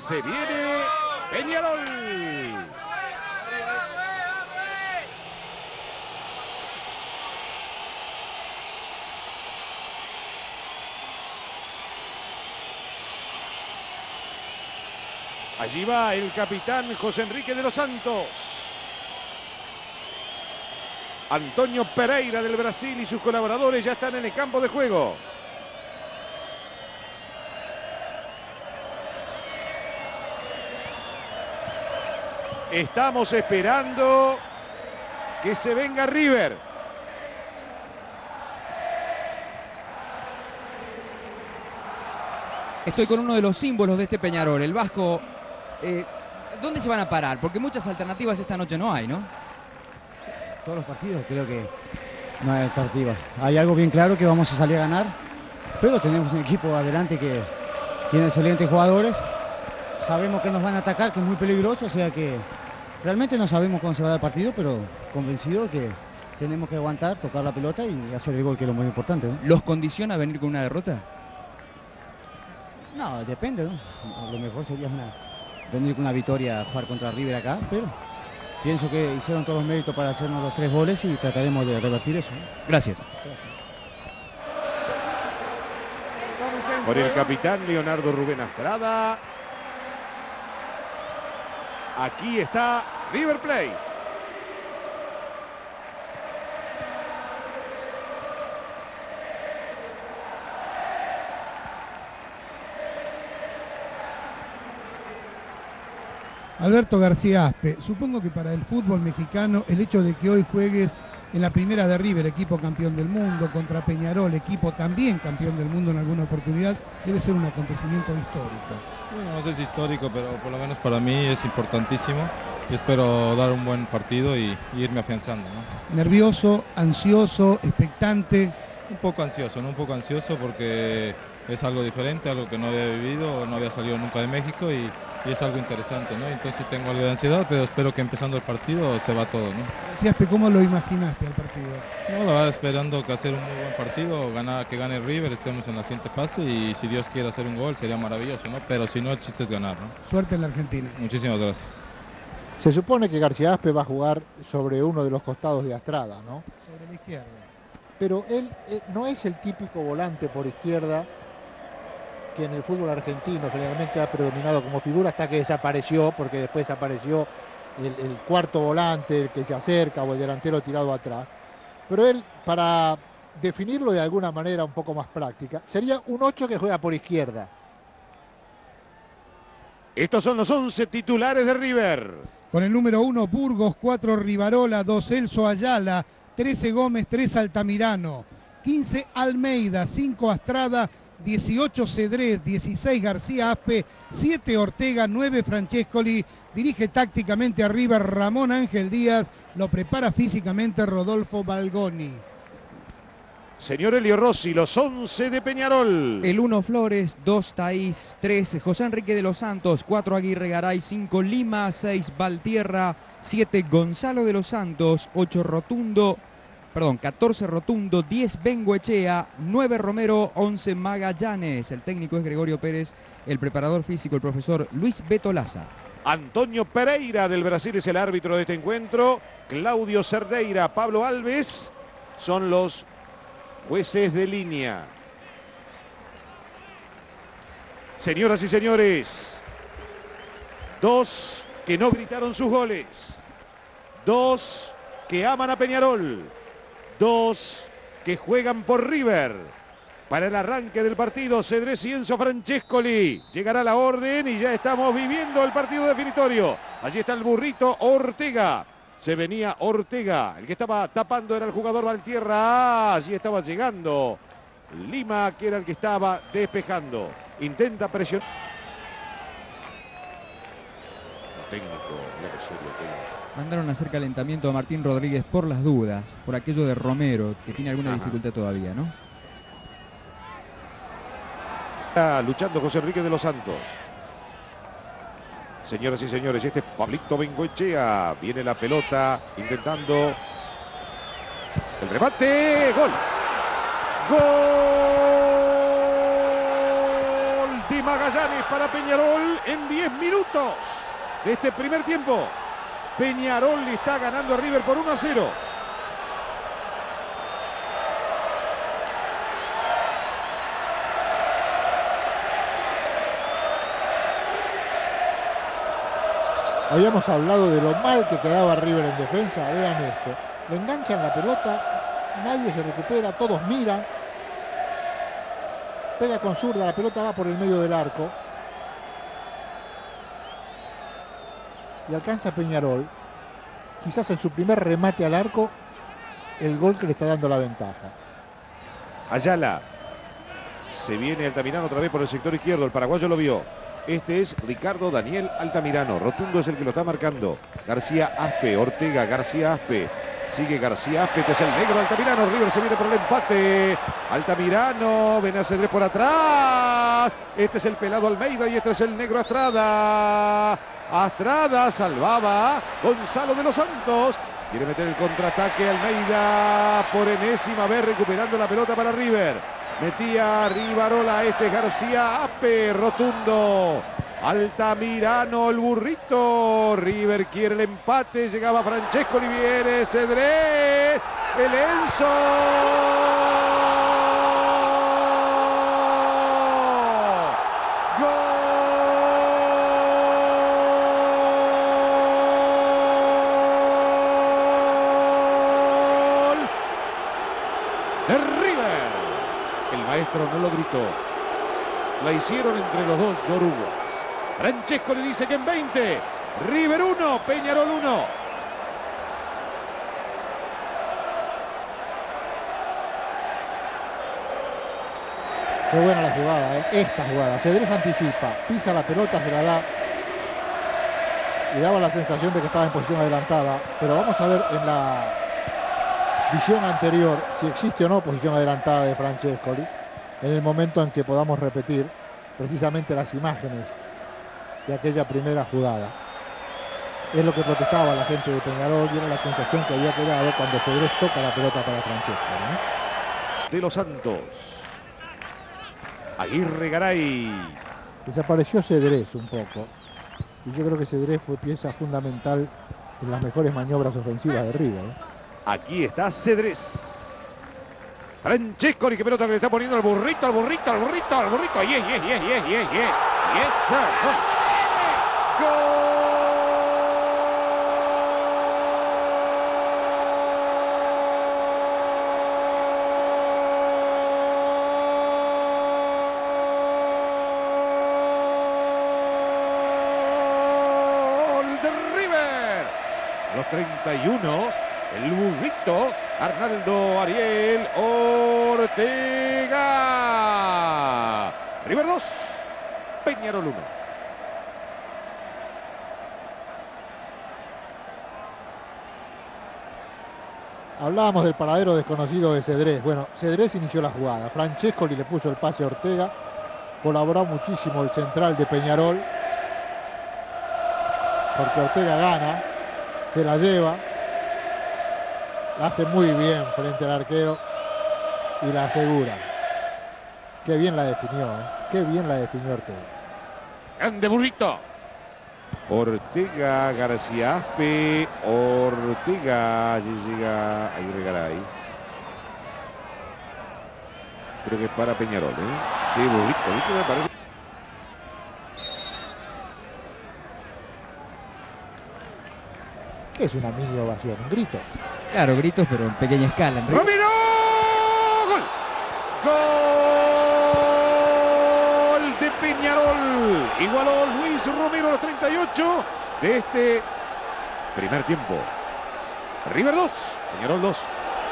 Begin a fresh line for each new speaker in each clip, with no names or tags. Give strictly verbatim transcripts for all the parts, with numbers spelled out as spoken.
Se viene Peñarol. Allí va el capitán José Enrique de los Santos. Antonio Pereira del Brasil y sus colaboradores ya están en el campo de juego. Estamos esperando que se venga River.
Estoy con uno de los símbolos de este Peñarol, el vasco. Eh, ¿Dónde se van a parar? Porque muchas alternativas esta noche no hay, ¿no?
Sí, todos los partidos creo que no hay alternativa. Hay algo bien claro que vamos a salir a ganar, pero tenemos un equipo adelante que tiene excelentes jugadores. Sabemos que nos van a atacar, que es muy peligroso, o sea que realmente no sabemos cómo se va a dar el partido, pero convencido que tenemos que aguantar, tocar la pelota y hacer el gol, que es lo muy importante, ¿no?
¿Los condiciona a venir con una derrota?
No, depende, ¿no? Lo mejor sería una, venir con una victoria a jugar contra River acá, pero pienso que hicieron todos los méritos para hacernos los tres goles y trataremos de revertir eso, ¿no?
Gracias.
Gracias.
Por el capitán Leonardo Rubén Astrada. Aquí está River Plate.
Alberto García Aspe, supongo que para el fútbol mexicano el hecho de que hoy juegues en la primera de River, equipo campeón del mundo, contra Peñarol, equipo también campeón del mundo en alguna oportunidad, debe ser un acontecimiento histórico.
Bueno, no sé si histórico, pero por lo menos para mí es importantísimo y espero dar un buen partido y, y irme afianzando, ¿no?
Nervioso, ansioso, expectante.
Un poco ansioso, ¿no? Un poco ansioso porque es algo diferente, algo que no había vivido, no había salido nunca de México y, y es algo interesante, ¿no? Entonces tengo algo de ansiedad, pero espero que empezando el partido se va todo, ¿no?
Sí, Aspe, ¿cómo lo imaginaste al partido?
No, la verdad, esperando que hacer un muy buen partido, ganar, que gane River, estemos en la siguiente fase y si Dios quiere hacer un gol sería maravilloso, ¿no? Pero si no, el chiste es ganar, ¿no?
Suerte en la Argentina.
Muchísimas gracias.
Se supone que García Aspe va a jugar sobre uno de los costados de Astrada, ¿no?
Sobre la izquierda.
Pero él eh, no es el típico volante por izquierda que en el fútbol argentino generalmente ha predominado como figura hasta que desapareció, porque después apareció el, el cuarto volante, el que se acerca o el delantero tirado atrás. Pero él, para definirlo de alguna manera un poco más práctica, sería un ocho que juega por izquierda.
Estos son los once titulares de River.
Con el número uno Burgos, cuatro Rivarola, dos Celso Ayala, trece Gómez, tres Altamirano, quince Almeida, cinco Astrada, dieciocho Cedrés, dieciséis García Aspe, siete Ortega, nueve Francescoli. Dirige tácticamente a River Ramón Ángel Díaz, lo prepara físicamente Rodolfo Balgoni.
Señor Elio Rossi, los once de Peñarol.
El uno Flores, dos Taís, tres José Enrique de los Santos, cuatro Aguirre Garay, cinco Lima, seis Valtierra, siete Gonzalo de los Santos, ocho Rotundo, perdón, catorce Rotundo, diez Bengoechea, nueve Romero, once Magallanes. El técnico es Gregorio Pérez, el preparador físico, el profesor Luis Beto Laza.
Antonio Pereira del Brasil es el árbitro de este encuentro. Claudio Cerdeira, Pablo Alves son los jueces de línea. Señoras y señores, dos que no gritaron sus goles, dos que aman a Peñarol, dos que juegan por River. Para el arranque del partido, Cedrés y Enzo Francescoli. Llegará la orden y ya estamos viviendo el partido definitorio. Allí está el burrito Ortega. Se venía Ortega. El que estaba tapando era el jugador Valtierra. Allí estaba llegando Lima, que era el que estaba despejando. Intenta presionar. Técnico, mira que serio, técnico.
Mandaron a hacer calentamiento a Martín Rodríguez por las dudas, por aquello de Romero, que tiene alguna
Ajá.
dificultad todavía, ¿no?
Está luchando José Enrique de los Santos. Señoras y señores, este es Pablito Bengoechea. Viene la pelota intentando el remate. ¡Gol! ¡Gol de Magallanes para Peñarol en diez minutos de este primer tiempo. Peñarol le está ganando a River por uno a cero.
Habíamos hablado de lo mal que quedaba River en defensa. Vean esto. Le enganchan la pelota, nadie se recupera, todos miran. Pega con zurda, la pelota va por el medio del arco. Y alcanza Peñarol. Quizás en su primer remate al arco, el gol que le está dando la ventaja.
Ayala. Se viene Altamirano otra vez por el sector izquierdo. El paraguayo lo vio. Este es Ricardo Daniel Altamirano. Rotundo es el que lo está marcando. García Aspe, Ortega, García Aspe. Sigue García Aspe, este es el negro Altamirano. River se viene por el empate. Altamirano, ven a Cedrés por atrás. Este es el pelado Almeida y este es el negro Astrada. Astrada salvaba Gonzalo de los Santos. Quiere meter el contraataque Almeida por enésima vez recuperando la pelota para River. Metía Rivarola, este es García Aspe, Rotundo. Altamirano, el burrito. River quiere el empate. Llegaba Francesco Oliviere. Cedrés. El Enzo. Gol de River. El maestro no lo gritó. La hicieron entre los dos yorugas. Francesco le dice que en veinte. River uno, Peñarol uno.
Qué buena la jugada, ¿eh? Esta jugada. Cedrés anticipa, pisa la pelota, se la da. Y daba la sensación de que estaba en posición adelantada. Pero vamos a ver en la visión anterior si existe o no posición adelantada de Francescoli. En el momento en que podamos repetir precisamente las imágenes de aquella primera jugada. Es lo que protestaba la gente de Peñarol y era la sensación que había quedado cuando Cedrés toca la pelota para Francesco, ¿no?
De los Santos. Aguirre Garay.
Desapareció Cedrés un poco. Y yo creo que Cedrés fue pieza fundamental en las mejores maniobras ofensivas de River, ¿eh?
Aquí está Cedrés. Francesco, que pelota que le está poniendo al burrito, al burrito, al burrito, al burrito. Yes, yes, yes, yes, yes, yes. Yes, sir. Gol. De River. A los treinta y uno. El burrito, Arnaldo Ariel Ortega. River dos, Peñarol uno.
Hablábamos del paradero desconocido de Cedrés. Bueno, Cedrés inició la jugada. Francescoli le puso el pase a Ortega. Colaboró muchísimo el central de Peñarol. Porque Ortega gana, se la lleva. La hace muy bien frente al arquero y la asegura. Qué bien la definió, ¿eh? Qué bien la definió Ortega.
Grande burrito. Ortega, García Aspe, Ortega, allí llega Aguirre Garay. Creo que es para Peñarol, ¿eh? Sí, burrito, ¿viste? Me parece.
¿Qué es una mini ovación? Un grito.
Claro, gritos, pero en pequeña escala. En
¡Romero! ¡Gol! ¡Gol de Peñarol! Igualó Luis Romero a los treinta y ocho de este primer tiempo. River dos, Peñarol dos.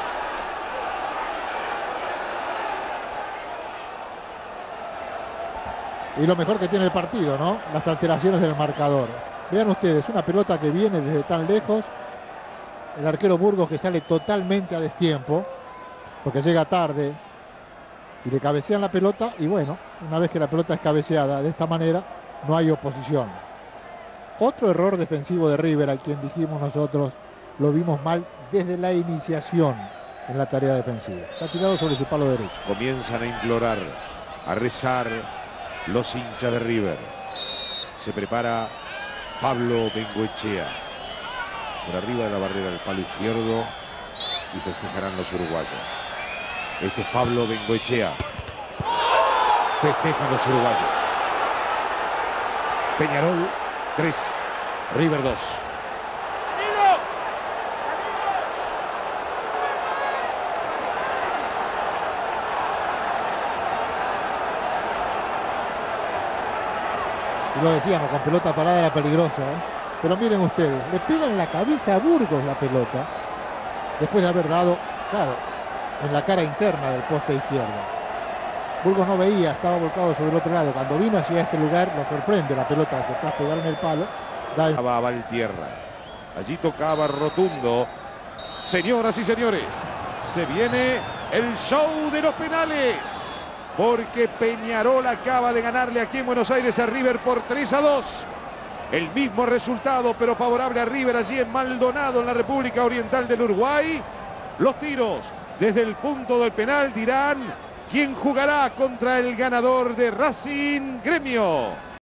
Y lo mejor que tiene el partido, ¿no? Las alteraciones del marcador. Vean ustedes, una pelota que viene desde tan lejos. El arquero Burgos que sale totalmente a destiempo, porque llega tarde y le cabecean la pelota. Y bueno, una vez que la pelota es cabeceada de esta manera, no hay oposición. Otro error defensivo de River, al quien dijimos nosotros, lo vimos mal desde la iniciación en la tarea defensiva. Está tirado sobre su palo derecho.
Comienzan a implorar, a rezar los hinchas de River. Se prepara Pablo Bengoechea. Por arriba de la barrera del palo izquierdo. Y festejarán los uruguayos. Este es Pablo Bengoechea. Festejan los uruguayos. Peñarol tres, River dos.
Y lo decíamos, con pelota parada era peligrosa, ¿eh? Pero miren ustedes, le pegan en la cabeza a Burgos la pelota, después de haber dado, claro, en la cara interna del poste izquierdo. Burgos no veía, estaba volcado sobre el otro lado. Cuando vino hacia este lugar, lo sorprende la pelota que tras pegar en el palo. Da el...
a Valtierra. Allí tocaba Rotundo. Señoras y señores, se viene el show de los penales. Porque Peñarol acaba de ganarle aquí en Buenos Aires a River por tres a dos. El mismo resultado, pero favorable a River allí en Maldonado, en la República Oriental del Uruguay. Los tiros desde el punto del penal dirán quién jugará contra el ganador de Racing Gremio.